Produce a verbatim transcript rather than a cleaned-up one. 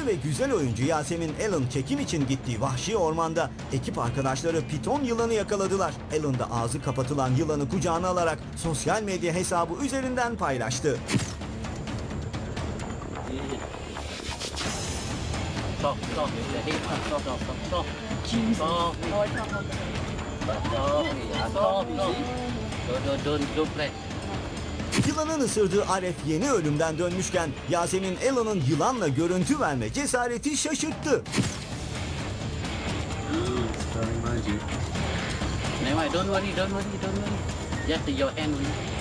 ve güzel oyuncu Yasemin Allen çekim için gittiği vahşi ormanda ekip arkadaşları piton yılanı yakaladılar. Allen da ağzı kapatılan yılanı kucağına alarak sosyal medya hesabı üzerinden paylaştı. Stop, stop, stop, stop, stop, stop, stop, don't, don't play. Yılanın ısırdığı Aref yeni ölümden dönmüşken Yasemin Allen'ın yılanla görüntü verme cesareti şaşırttı. Never mind, don't worry, don't worry, don't worry. Just your hand.